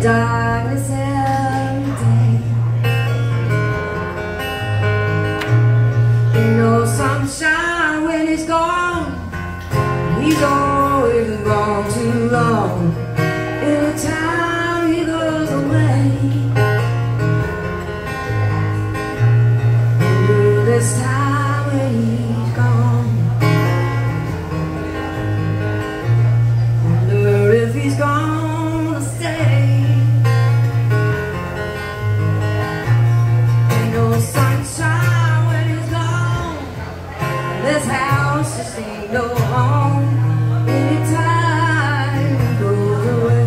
darkness every day. Ain't no sunshine when he's gone. He's always gone too long. Every time he goes away, and this time when he's gone, wonder if he's gonna stay. Ain't no sunshine when he's gone. This house just ain't no home. Anytime he goes away,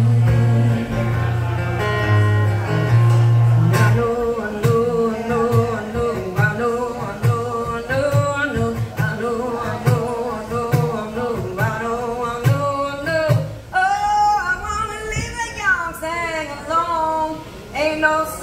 and I know, I know, I know, I know, I know, I know, I know, I know, I know, I know, I know, I know, I know, I know. Oh, I wanna leave the young thing alone. Ain't no